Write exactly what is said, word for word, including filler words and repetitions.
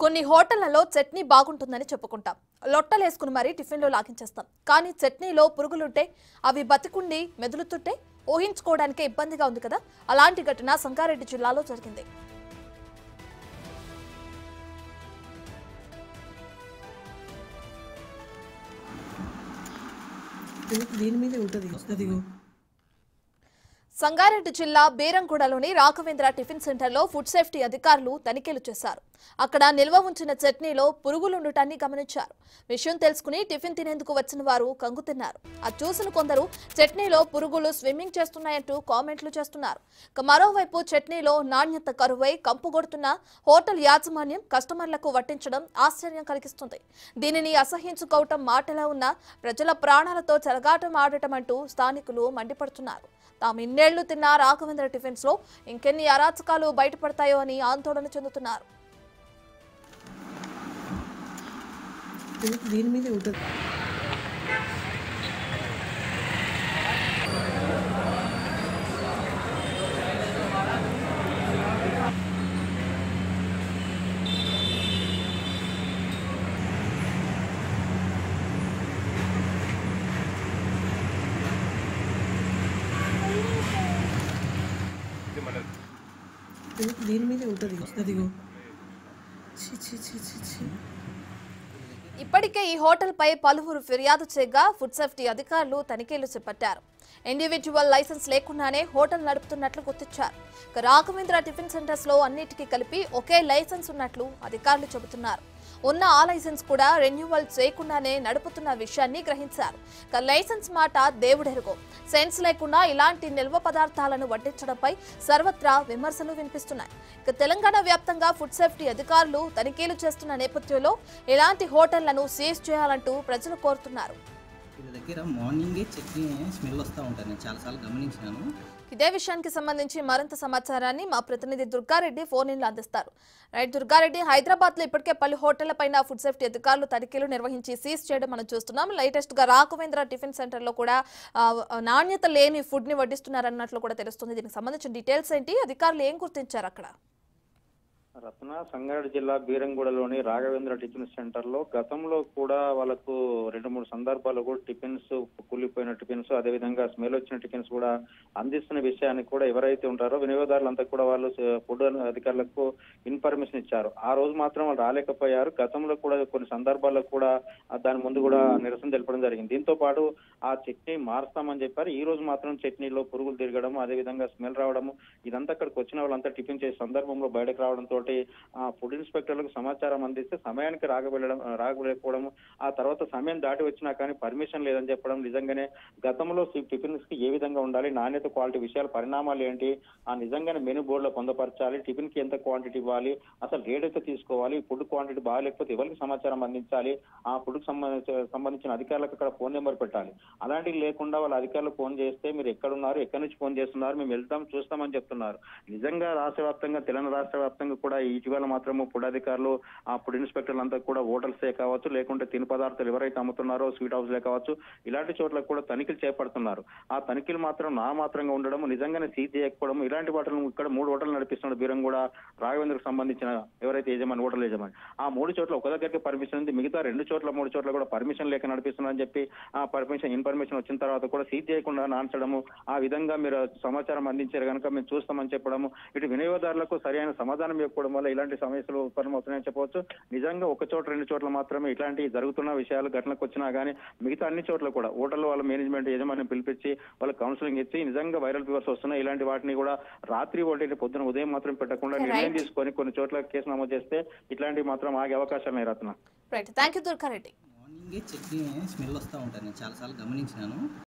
కొన్ని హోటళ్లలో చట్నీ బాగుంటుందని చెప్పుకుంటాం. లొట్టలేసుకుని మరీ టిఫిన్లో లాగించేస్తాం. కానీ చట్నీలో పురుగులుంటే అవి బతికుండి మెదులుతుంటే ఊహించుకోవడానికే ఇబ్బందిగా ఉంది కదా. అలాంటి ఘటన సంగారెడ్డి జిల్లాలో జరిగింది. దీని మీద ఉంటది అదిగో సంగారెడ్డి జిల్లా బేరంగూడలోని రాఘవేంద్ర టిఫిన్ సెంటర్లో ఫుడ్ సేఫ్టీ అధికారులు తనిఖీలు చేశారు. అక్కడ నిల్వ ఉంచిన చట్నీలో పురుగులుండటాన్ని గమనించారు. విషయం తెలుసుకుని టిఫిన్ తినేందుకు వచ్చిన వారు కంగుతిన్నారు. అది చూసిన కొందరు చట్నీలో పురుగులు స్విమ్మింగ్ చేస్తున్నాయంటూ కామెంట్లు చేస్తున్నారు. మరోవైపు చట్నీలో నాణ్యత కరువై కంపుగొడుతున్న హోటల్ యాజమాన్యం కస్టమర్లకు వడ్డించడం ఆశ్చర్యం కలిగిస్తుంది. దీనిని అసహ్యించుకోవటం మాటలో ఉన్న ప్రజల ప్రాణాలతో చెలగాటం ఆడటం అంటూ స్థానికులు మండిపడుతున్నారు. తాము ఇన్నేళ్లు తిన్న రాఘవేంద్ర టిఫిన్స్ లో ఇంకెన్ని అరాచకాలు బయటపడతాయో అని ఆందోళన చెందుతున్నారు. దీని మీద ఉంటది దీని మీద ఉంటది అదిగో ఛీ ఛీ ఛీ ఛీ ఛీ ఇప్పటికే ఈ హోటల్ పై పలువురు ఫిర్యాదు చేయగా ఫుడ్ సేఫ్టీ అధికారులు తనిఖీలు చేపట్టారు. ఇండివిజువల్ లైసెన్స్ లేకుండానే హోటల్ నడుపుతున్నట్లు గుర్తించారు. రాఘవేంద్ర టిఫిన్ సెంటర్స్ లో అన్నిటికీ కలిపి ఒకే లైసెన్స్ ఉన్నట్లు అధికారులు చెబుతున్నారు. ఉన్న ఆ లైసెన్స్ కూడా రెన్యువల్ చేయకుండానే నడుపుతున్న విషయాన్ని గ్రహించారు. లైసెన్స్ మాట దేవుడెరుగో. సెన్స్ లేకుండా ఇలాంటి నిల్వ పదార్థాలను వడ్డించడంపై సర్వత్రా విమర్శలు వినిపిస్తున్నాయి. ఇక తెలంగాణ వ్యాప్తంగా ఫుడ్ సేఫ్టీ అధికారులు తనిఖీలు చేస్తున్న నేపథ్యంలో ఇలాంటి హోటళ్లను సీజ్ చేయాలంటూ ప్రజలు కోరుతున్నారు. వీళ్ళ దగ్గర మార్నింగే చట్నీ స్మెల్ వస్తూ ఉంటుంది. నేను చాలాసార్లు గమనించాను. ఇదే విషయానికి సంబంధించి మరింత సమాచారాన్ని మా ప్రతినిధి దుర్గారెడ్డి ఫోన్ ఇన్లో అందిస్తారు. రైట్ దుర్గారెడ్డి, హైదరాబాద్ లో ఇప్పటికే పలు హోటళ్ల పైన ఫుడ్ సేఫ్టీ అధికారులు తనిఖీలు నిర్వహించి సీజ్ చేయడం మనం చూస్తున్నాం. లేటెస్ట్ గా రాఘవేంద్ర టిఫిన్ సెంటర్ లో కూడా నాణ్యత లేని ఫుడ్ ని వడ్డిస్తున్నారన్నట్లు కూడా తెలుస్తుంది. దీనికి సంబంధించిన డీటెయిల్స్ ఏంటి, అధికారులు ఏం గుర్తించారు అక్కడ? రత్న సంగారెడ్డి జిల్లా బీరంగూడలోని రాఘవేంద్ర టిఫిన్ సెంటర్ లో గతంలో కూడా వాళ్ళకు రెండు మూడు సందర్భాల్లో కూడా టిఫిన్స్ కూలిపోయిన టిఫిన్స్ అదేవిధంగా స్మెల్ వచ్చిన టిఫిన్స్ కూడా అందిస్తున్న విషయాన్ని కూడా ఎవరైతే ఉంటారో వినియోగదారులంతా కూడా వాళ్ళు ఫుడ్ అధికారులకు ఇన్ఫర్మేషన్ ఇచ్చారు. ఆ రోజు మాత్రం వాళ్ళు రాలేకపోయారు. గతంలో కూడా కొన్ని సందర్భాల్లో కూడా దాని ముందు కూడా నిరసన తెలపడం జరిగింది. దీంతో పాటు ఆ చట్నీ మారుస్తామని చెప్పారు. ఈ రోజు మాత్రం చట్నీలో పురుగులు తిరగడం అదేవిధంగా స్మెల్ రావడము ఇదంతా అక్కడికి వచ్చిన వాళ్ళంతా టిఫిన్ చేసే సందర్భంలో బయటకు రావడంతో ఫుడ్ ఇన్స్పెక్టర్లకు సమాచారం అందిస్తే సమయానికి రాగబెళ్ళడం రాగలేకపోవడం, ఆ తర్వాత సమయం దాటి వచ్చినా కానీ పర్మిషన్ లేదని చెప్పడం, నిజంగానే గతంలో టిఫిన్స్ కి ఏ విధంగా ఉండాలి, నాణ్యత క్వాలిటీ విషయాల పరిణామాలు ఏంటి, ఆ నిజంగానే మెనూ బోర్డులో పొందపరచాలి, టిఫిన్ కి ఎంత క్వాంటిటీ ఇవ్వాలి, అసలు రేట్ అయితే తీసుకోవాలి, ఫుడ్ క్వాంటిటీ బాగాలేకపోతే ఎవరికి సమాచారం అందించాలి, ఆ ఫుడ్ కి సంబంధించిన అధికారులకు అక్కడ ఫోన్ నెంబర్ పెట్టాలి. అలాంటివి లేకుండా వాళ్ళ అధికారులు ఫోన్ చేస్తే మీరు ఎక్కడున్నారు, ఎక్కడి నుంచి ఫోన్ చేస్తున్నారు, మేము వెళ్తాం చూస్తామని చెప్తున్నారు. నిజంగా రాష్ట్ర వ్యాప్తంగా తెలంగాణ రాష్ట్ర వ్యాప్తంగా కూడా ఇటీవల మాత్రము ఫుడ్ అధికారులు ఆ ఫుడ్ ఇన్స్పెక్టర్లు అంతా కూడా హోటల్సే కావచ్చు, లేకుంటే తిని పదార్థాలు ఎవరైతే అమ్ముతున్నారో స్వీట్ హౌస్లే కావచ్చు, ఇలాంటి చోట్ల కూడా తనిఖీలు చేపడుతున్నారు. ఆ తనిఖీలు మాత్రం నామాత్రంగా ఉండడం, నిజంగానే సీజ్ చేయకపోవడం, ఇలాంటి వాటిని ఇక్కడ మూడు హోటల్ నడిపిస్తున్న బీరంగూడ రాఘవేంద్రకు సంబంధించిన ఎవరైతే యజమాని హోటల్ యజమాని ఆ మూడు చోట్ల ఒక దగ్గరికి పర్మిషన్ ఉంది, మిగతా రెండు చోట్ల మూడు చోట్ల కూడా పర్మిషన్ లేక నడిపిస్తున్నారని చెప్పి ఆ పర్మిషన్ ఇన్ఫర్మేషన్ వచ్చిన తర్వాత కూడా సీజ్ చేయకుండా నాన్చడము, ఆ విధంగా మీరు సమాచారం అందించారు కనుక మేము చూస్తామని చెప్పడము, ఇటు వినియోగదారులకు సరైన సమాధానం చెప్పడం వల్ల ఇలాంటి సమస్యలు ఉత్పన్నమవుతున్నాయని చెప్పవచ్చు. నిజంగా ఒక చోట రెండు చోట్ల మాత్రమే ఇట్లాంటి జరుగుతున్న విషయాలు ఘటనకు వచ్చినా కానీ మిగతా అన్ని చోట్ల కూడా హోటల్ వాళ్ళ మేనేజ్మెంట్ యజమాని పిలిపించి వాళ్ళ కౌన్సిలింగ్ ఇచ్చి నిజంగా వైరల్ ఫీవర్స్ వస్తున్నాయి, ఇలాంటి వాటిని కూడా రాత్రి ఒకటి పొద్దున ఉదయం మాత్రం పెట్టకుండా నిర్ణయం తీసుకొని కొన్ని చోట్ల కేసు నమోదు చేస్తే ఇట్లాంటివి మాత్రం ఆగే అవకాశాలు ఉన్నాయి. Ratna right, thank you Durga Reddy. మార్నింగే చట్నీ స్మెల్ వస్తూ ఉంటుంది. నేను చాలాసార్లు గమనించాను.